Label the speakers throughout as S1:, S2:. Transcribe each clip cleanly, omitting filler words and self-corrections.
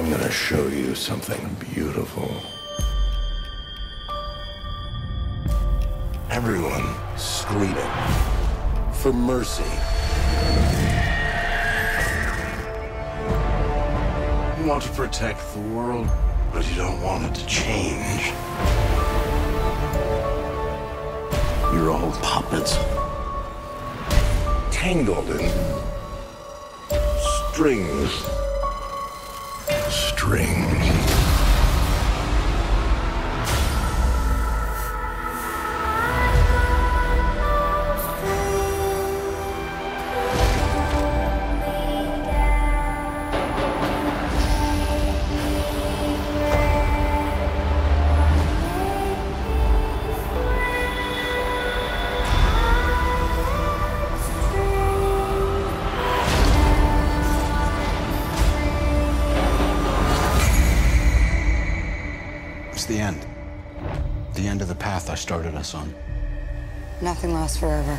S1: I'm gonna show you something beautiful. Everyone screaming for mercy. You want to protect the world, but you don't want it to change. You're all puppets, tangled in strings.
S2: It's the end. The end of the path I started us on.
S3: Nothing lasts forever.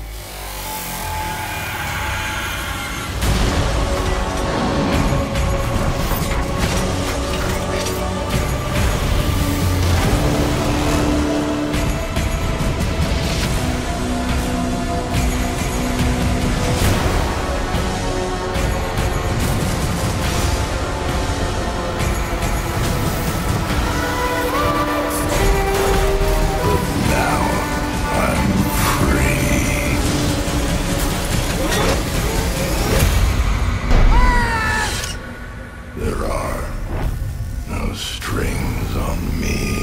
S3: There are no strings on me.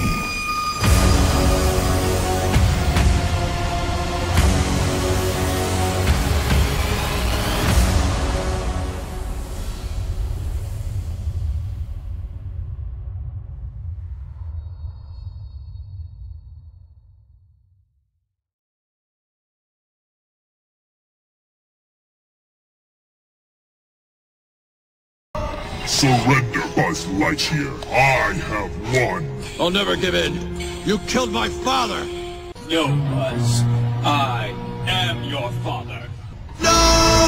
S4: Surrender, Buzz Lightyear. I have won.
S5: I'll never give in. You killed my father.
S6: No, Buzz. I am your father.
S5: No!